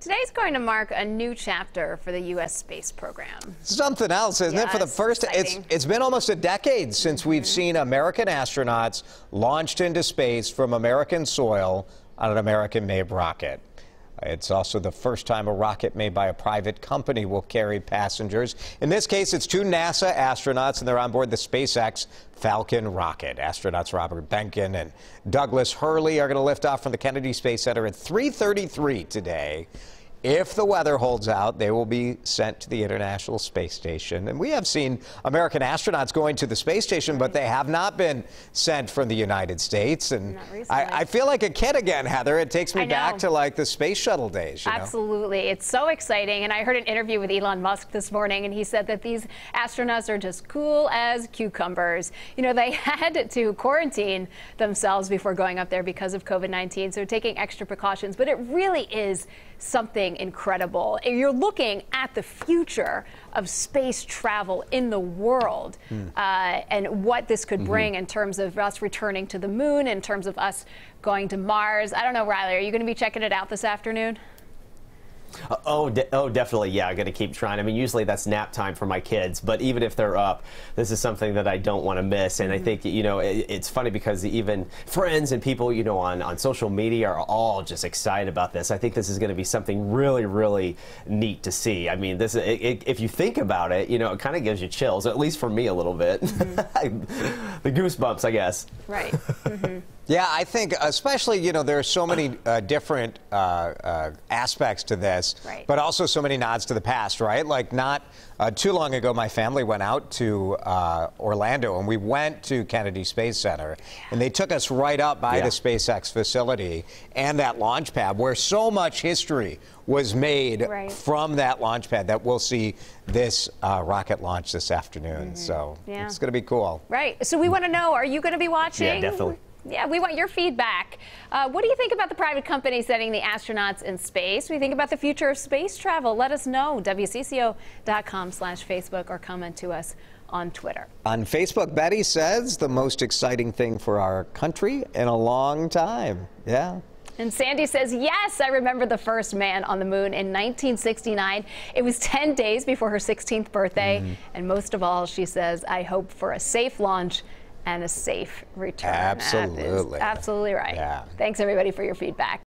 Today's going to mark a new chapter for the U.S. space program. Something else, isn't it? For the first, it's been almost a decade since we've seen American astronauts launched into space from American soil on an American-made rocket. It's also the first time a rocket made by a private company will carry passengers. In this case, it's two NASA astronauts, and they're on board the SpaceX Falcon rocket. Astronauts Robert Behnken and Douglas Hurley are going to lift off from the Kennedy Space Center at 3:33 today. If the weather holds out, they will be sent to the International Space Station. And we have seen American astronauts going to the space station, but they have not been sent from the United States. And I feel like a kid again, Heather. It takes me back to like the space shuttle days. You know? Absolutely. It's so exciting. And I heard an interview with Elon Musk this morning, and he said that these astronauts are just cool as cucumbers. You know, they had to quarantine themselves before going up there because of COVID-19, so taking extra precautions. But it really is something incredible. You're looking at the future of space travel in the world and what this could bring in terms of us returning to the moon, in terms of us going to Mars. I don't know, Riley, are you going to be checking it out this afternoon? Oh, definitely. Yeah, I got to keep trying. I mean, usually that's nap time for my kids, but even if they're up, this is something that I don't want to miss. And I think, you know, it's funny because even friends and people, you know, on social media are all just excited about this. I think this is going to be something really, really neat to see. I mean, this if you think about it, you know, it kind of gives you chills, at least for me a little bit. The goosebumps, I guess. Right. Yeah, I think especially, you know, there are so many different aspects to this, but also so many nods to the past, right? Like not too long ago, my family went out to Orlando, and we went to Kennedy Space Center, and they took us right up by the SpaceX facility and that launch pad where so much history was made from that launch pad that we'll see this rocket launch this afternoon. So it's going to be cool. Right. So we want to know, are you going to be watching? Yeah, definitely. Yeah, we want your feedback. What do you think about the private company sending the astronauts in space? What do you think about the future of space travel? Let us know. WCCO.com/Facebook or comment to us on Twitter. On Facebook, Betty says the most exciting thing for our country in a long time. Yeah. And Sandy says, yes, I remember the first man on the moon in 1969. It was 10 days before her 16th birthday. And most of all, she says, I hope for a safe launch and a safe return. Absolutely. That is absolutely right. Yeah. Thanks, everybody, for your feedback.